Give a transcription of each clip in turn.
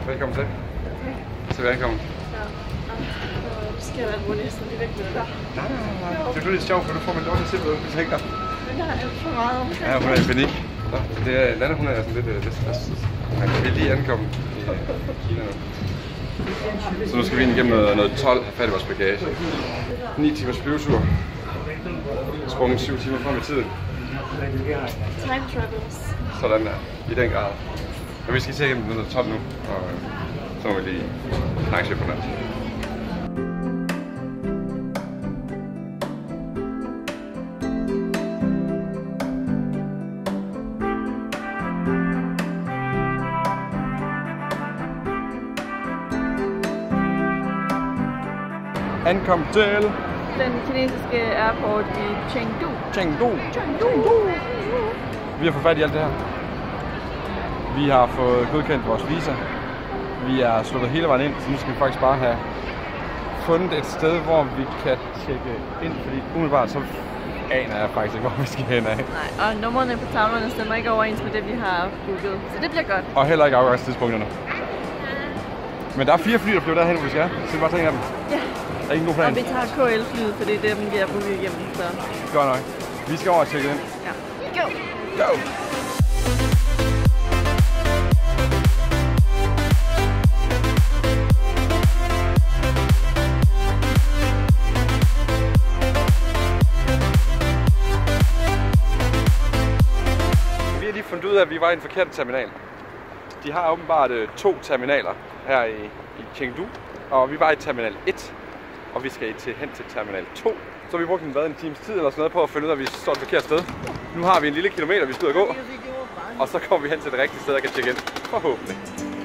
Velkommen til. Så velkommen. Skal jeg være næsten lige væk med det der? Nej. Det er lidt sjovt, for nu får man lov til at se, hvad du tænker. Men der er alt for meget. Ja, hun er i panik. Det er, Lana, hun er sådan lidt stresset. Vi er lige ankommet i Kina nu. Så nu skal vi ind igennem noget 12 have fat i vores bagage. 9 timers flyvetur. Sprunget 7 timer frem i tiden. Time travels. Sådan der, i den grad. Men vi skal se igennem noget 12 nu, og så må vi lige snakke på nat. Ankom til den kinesiske airport i Chengdu. Chengdu. Vi har fået fat i alt det her. Vi har fået godkendt vores visa. Vi er sluppet hele vejen ind, så nu skal vi faktisk bare have fundet et sted, hvor vi kan tjekke ind, fordi umiddelbart så aner jeg faktisk ikke, hvor vi skal hen af. Nej, og numrene på tavlerne stemmer ikke overens med det, vi har booket, så det bliver godt. Og heller ikke afgangstidspunkterne. Men der er 4 fly, der flyver derhen, hvor vi skal. Så vi bare tænker dem. Ja. Der er ikke nogen plan. Og vi tager KL-flyet, for det er dem, vi har booket igennem. Så. Godt nok. Vi skal over og tjekke ind. Ja. Go! Go! Vi har lige fundet ud af, at vi var i en forkert terminal. De har åbenbart 2 terminaler her i Chengdu, og vi var i terminal 1, og vi skal hen til terminal 2. Så har vi brugt en times tid eller sådan noget på at finde ud af, at vi står et forkert sted. Nu har vi en lille kilometer, vi skal ud og gå, og så kommer vi hen til det rigtige sted, og kan tjekke ind. Forhåbentlig.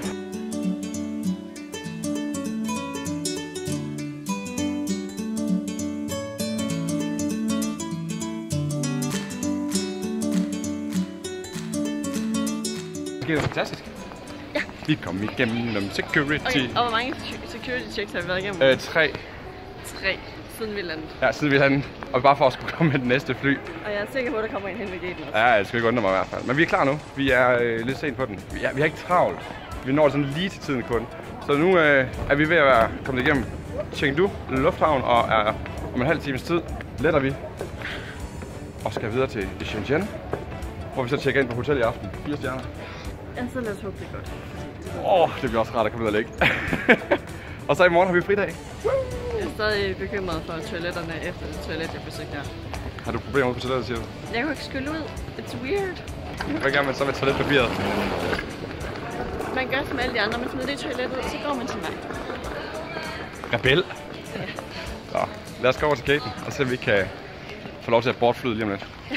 Det er fantastisk. Ja. Vi kom igennem security. Okay, og hvor mange security checks har vi været igennem? 3. 3, siden vi landede. Ja, siden vi landede. Og bare for at skulle komme med det næste fly. Og jeg er sikker på, at der kommer en hen ved gaten også. Ja, det skal ikke undre mig i hvert fald. Men vi er klar nu. Vi er lidt sent på den. Vi har ikke travlt. Vi når sådan lige til tiden kun. Så nu er vi ved at være kommet igennem Chengdu Lufthavn, og er om en halv times tid letter vi og skal videre til Shenzhen, hvor vi så tjekker ind på hotel i aften. 4 stjerner. Ja, så lad os håbe det er godt. Det bliver også rart at komme ud og ligge. Og så i morgen har vi fridag. Jeg er stadig bekymret for toiletterne efter det toilet, jeg besøgte her. Har du problemer på toilettet, siger du? Jeg kan ikke skylle ud. It's weird. Hvad gør man så med toiletpapiret? Man gør som alle de andre, man smider det i toilettet, og så går man til mig. Rebel? Ja. Så lad os gå over til gaten, og se om vi kan få lov til at bortflyde lige om lidt. Ja.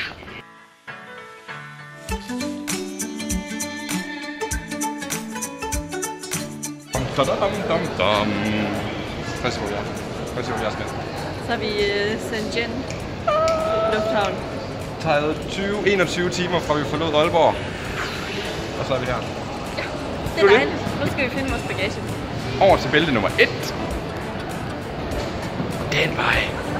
Hvad siger du, jeg skal? Så er vi Shenzhen Lufthavn. Det tager 21 timer fra vi forlod Aalborg. Og så er vi her. Ja, det er dejligt. Nu skal vi finde vores bagage. Over til bælte nummer 1. Den vej.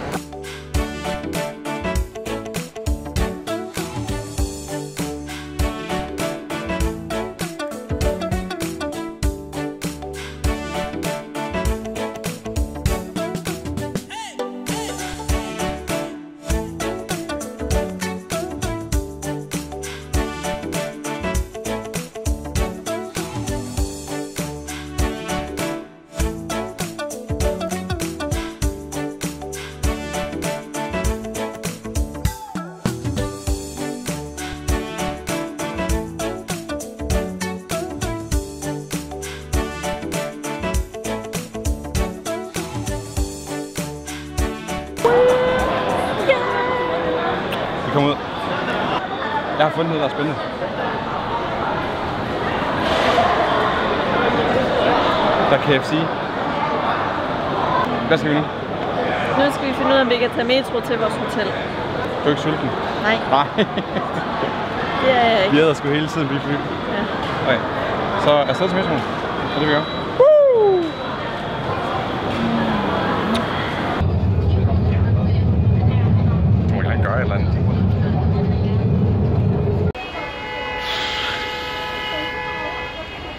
Kom ud. Jeg har fundet noget, der er spændende. Der er KFC. Hvad skal vi nu? Nu skal vi finde ud af, om vi kan tage metro til vores hotel. Du er ikke sulten? Nej. Nej. Det er jeg ikke. Vi æder sgu hele tiden blive fly. Ja. Okay. Så afsted til metroen. Det er det, vi gør. Du må gerne gøre et eller andet.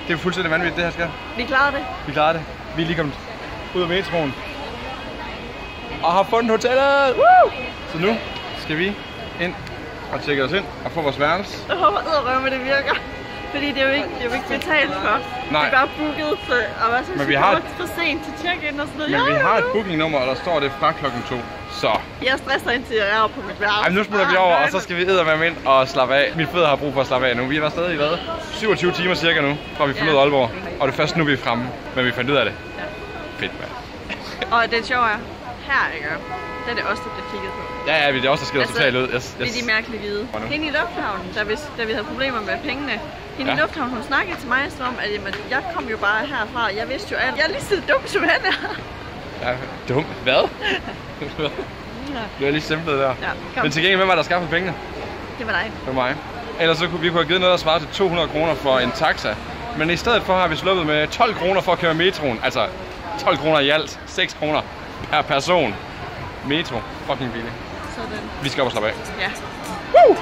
Det er fuldstændig vanvittigt, det her sker. Vi klarer det. Vi klarer det. Vi er lige kommet ud af metroen. Og har fundet hotellet! Woo! Så nu skal vi ind og tjekke os ind og få vores værelse. Jeg håber edderrømme, det virker. Fordi det er jo ikke betalt for. Nej. Det er bare booket til, og hvad så Men vi har for sent til check-in og sådan noget. Men vi har et bookingnummer, og der står det fra klokken 2. Så. Jeg stresser indtil jeg er på mit værelse. Ej, nu smutter vi over, og så skal vi eddermame ind og slappe af. Mine fødder har brug for at slappe af nu. Vi har været stadig i hvad? 27 timer cirka nu, fra vi forlod Aalborg. Og det er først nu, vi er fremme. Men vi fandt ud af det. Ja. Fedt, mand. Og det sjove er, her ikke? Det er det også, der bliver kigget på. Ja, det er også, der skiller totalt ud. Yes. Det er de mærkelige hvide. Hende i lufthavnen, da vi havde problemer med pengene. Hende i lufthavnen, hun snakkede til mig som, at jamen, jeg kom jo bare herfra. Jeg vidste jo alt. Jeg er lige så dum som han er. Ja, dum? Hvad? Du er lige simpelt der. Ja, men til gengæld, hvem var der skaffede pengene? Det var dig. Det var mig. Ellers så kunne vi have givet noget, der svarer til 200 kroner for en taxa. Men i stedet for har vi sluppet med 12 kroner for at køre metroen. Altså 12 kroner i alt. 6 kroner per person. Metro. Fucking billigt. Sådan. Vi skal op og slappe af. Ja. Woo!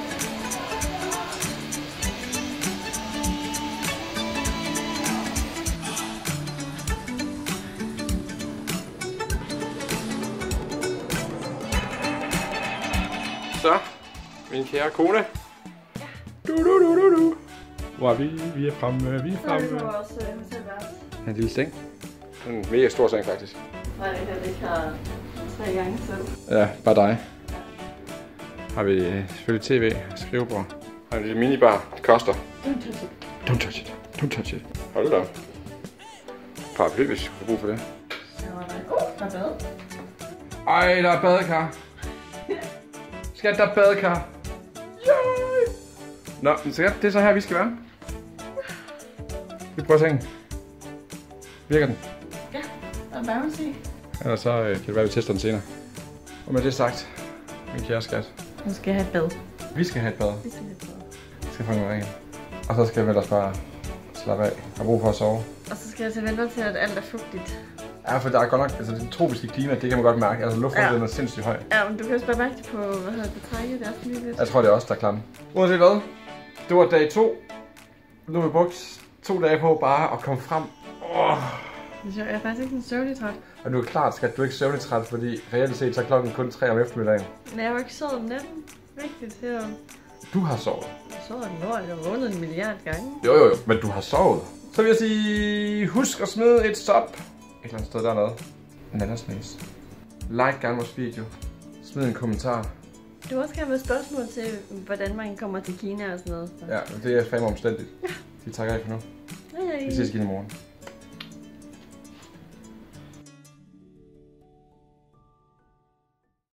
Så, min kære kone. Ja. Hvor er vi? Vi er fremme, vi er fremme. Så er det vores hotelværelse. En lille seng. En mega stor seng faktisk. Nej, jeg kan ikke have 3 gange selv. Ja, bare dig. Ja. Har vi selvfølgelig tv, skrivebord. Har vi en minibar, det koster. Don't touch it. Don't touch it. Don't touch it. Hold da op. Paraply, hvis vi skulle bruge for det. Der er bad. Ej, der er badekar. Skat, der er badekar. Yay! Nå, men skat, det er så her, vi skal være. Vi prøver sengen. Virker den? Ja, der er bouncy. Ellers så kan det være, vi tester den senere. Og med det sagt, min kære skat. Nu skal jeg have et bad. Vi skal have et bad. Vi skal have et bad. Vi skal fange ringen. Og så skal vi ellers bare slappe af. Har brug for at sove. Og så skal jeg til vente til, at alt er fugtigt. Ja, for der er godt nok, altså det tropiske klima, det kan man godt mærke. Altså luftfugtigheden er sindssygt høj. Ja, men du kan også bare mærke det på, hvad hedder det, trækket, det er sådan lige lidt. Jeg tror, det er også der er klamme. Uanset hvad, det var dag 2. Nu har vi brugt 2 dage på bare at komme frem. Jeg er faktisk ikke en søvnig træt. Og du er klart, skat, du er ikke søvnig træt, fordi reelt set så er klokken kun 3 om eftermiddagen. Men jeg har jo ikke sovet om natten. Vigtigt her. Du har sovet. Jeg sover den lort, jeg har vundet 1 milliard gange. Jo, men du har sovet. Så vil jeg sige, husk at smide et sub. Et eller andet sted dernede. Nanasnæs. Like gerne vores video. Smid en kommentar. Du har også gerne med spørgsmål til, hvordan man kommer til Kina og sådan noget. Så. Ja, det er fandme omstændigt. Ja. Vi takker af for nu. Hej. Vi ses igen i morgen.